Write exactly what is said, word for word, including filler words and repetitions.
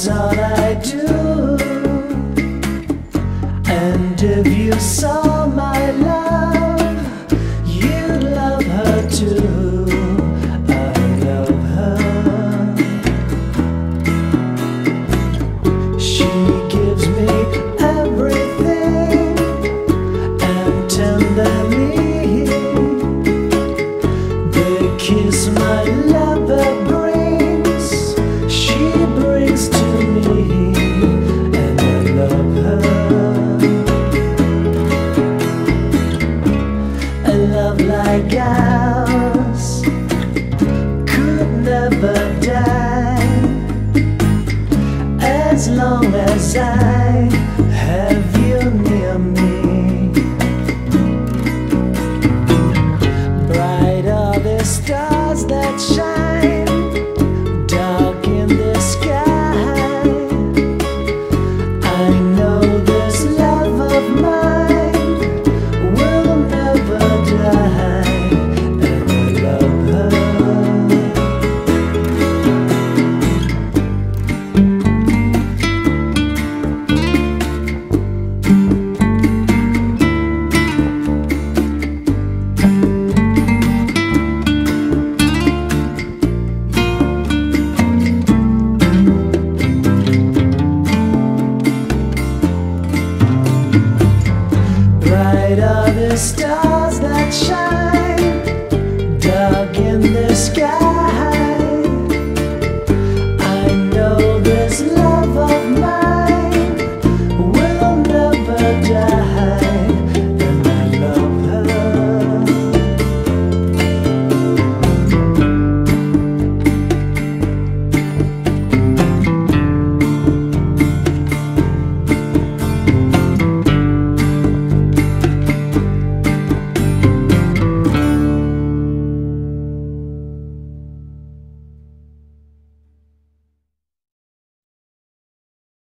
all I do. And if you saw my love, you'd love her too. I love her. She gives me everything, and tenderly the kiss my lover brings, she brings to me, and I love her. A love like ours could never die, as long as I have you near me. Bright are the stars that shine, dark in the sky. I know this love of mine will never die, and I love her. Bright are the stars that shine.